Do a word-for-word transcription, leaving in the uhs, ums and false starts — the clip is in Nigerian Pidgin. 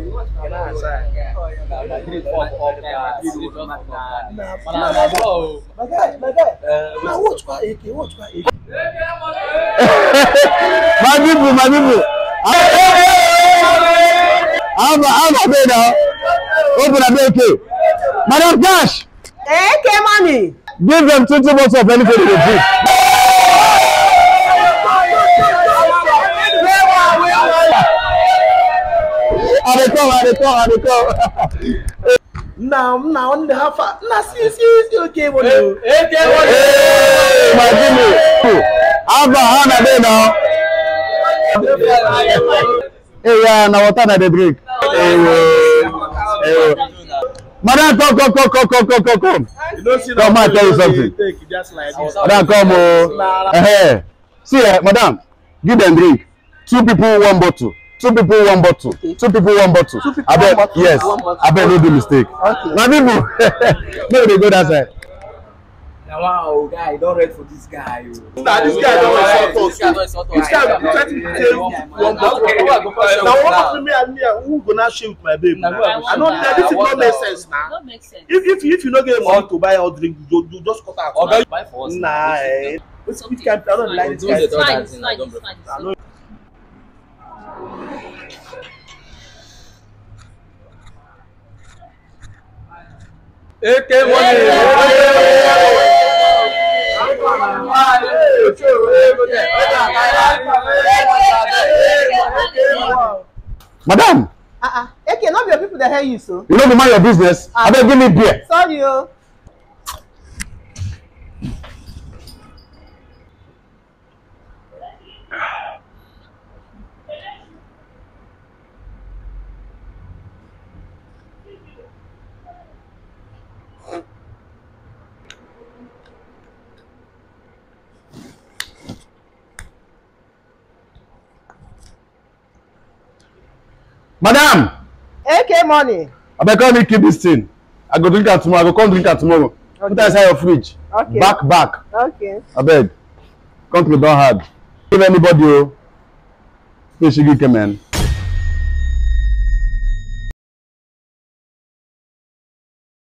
My people, my people. I'm I'm a bit now. Open a bit, okay. Madam Cash. Eh, okay, money. Give them twenty bottles of anything they drink. I dey come, I dey come, I dey come. Now, now, on the half, now, see, see, see, okay, what you? Okay, my people. I'm a hundred day now. Hey, yeah, now what are they drink? Hey, Madam, come, come, come, come, come, come, come, come. Come, I tell you something. Madam, come, oh. Hey, see, uh, Madam, give them drink. Two people, one bottle. Two people, one bottle. Two people, one bottle. Two people, I bet, one bottle. Yes, I bet no do mistake. Okay. My people, no, they go that side. Wow, guy, don't read for this guy. Nah, this guy don't insult us. This guy will try to tell one bottle. Now, one of me and me, who gonna share with my baby? I don't. This is not make sense now. Not make sense. If if if you don't get money to buy or drink, you you just cut out. Okay, buy for us. Nah, which kind? I don't like this guy. It's fine, it's fine, it's fine. A K money. Madam. Uh-uh. A K, not your people that hear you, so. You know to mind your business. I better give me beer. Sorry, yo. Madam. A K money. I better come keep this thing. I go drink it tomorrow. I go come drink it tomorrow. Okay. Put that inside your fridge. Okay. Back, back. Okay. I beg. Come to me, don't hard. Give anybody, oh. Fish, you man.